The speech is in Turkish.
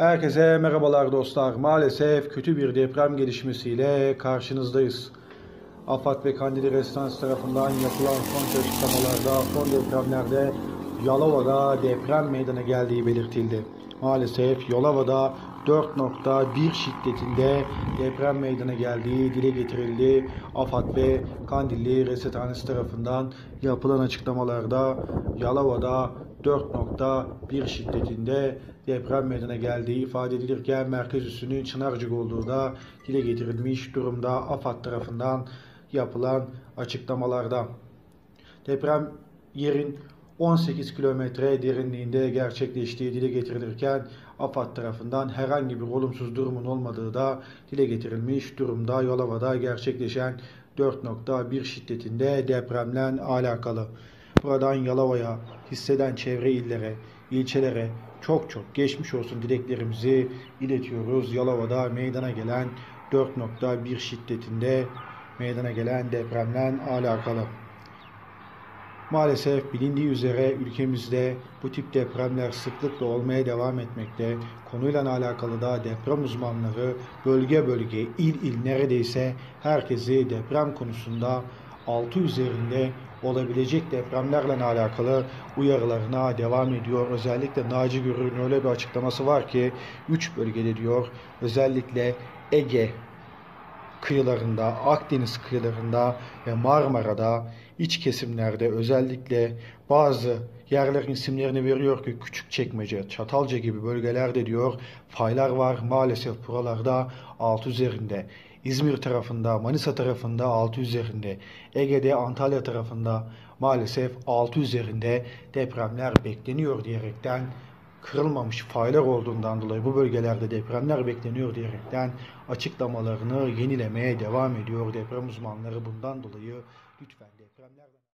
Herkese merhabalar dostlar. Maalesef kötü bir deprem gelişmesiyle karşınızdayız. AFAD ve Kandili Residence tarafından yapılan son açıklamalarda, son depremlerde Yalova'da deprem meydana geldiği belirtildi. Maalesef Yalova'da 4.1 şiddetinde deprem meydana geldiği dile getirildi. AFAD ve Kandilli Residence tarafından yapılan açıklamalarda Yalova'da 4.1 şiddetinde deprem meydana geldiği ifade edilirken merkez üssünün Çınarcık olduğu da dile getirilmiş durumda AFAD tarafından yapılan açıklamalarda. Deprem yerin 18 kilometre derinliğinde gerçekleştiği dile getirilirken AFAD tarafından herhangi bir olumsuz durumun olmadığı da dile getirilmiş durumda. Yalova'da gerçekleşen 4.1 şiddetinde depremle alakalı. Buradan Yalova'ya, hisseden çevre illere, ilçelere çok geçmiş olsun dileklerimizi iletiyoruz. Yalova'da meydana gelen 4.1 şiddetinde meydana gelen depremle alakalı. Maalesef bilindiği üzere ülkemizde bu tip depremler sıklıkla olmaya devam etmekte. Konuyla alakalı da deprem uzmanları bölge bölge, il neredeyse herkesi deprem konusunda 6 üzerinde olabilecek depremlerle alakalı uyarılarına devam ediyor. Özellikle Naci Görür'ün öyle bir açıklaması var ki 3 bölgede diyor, özellikle Ege kıyılarında, Akdeniz kıyılarında ve Marmara'da iç kesimlerde özellikle bazı yerlerin isimlerini veriyor ki Küçükçekmece, Çatalca gibi bölgelerde diyor faylar var. Maalesef buralarda 6 üzerinde. İzmir tarafında, Manisa tarafında 6 üzerinde. Ege'de, Antalya tarafında maalesef 6 üzerinde depremler bekleniyor diyerekten kırılmamış faylar olduğundan dolayı bu bölgelerde depremler bekleniyor diyerekten açıklamalarını yenilemeye devam ediyor deprem uzmanları. Bundan dolayı lütfen depremlerden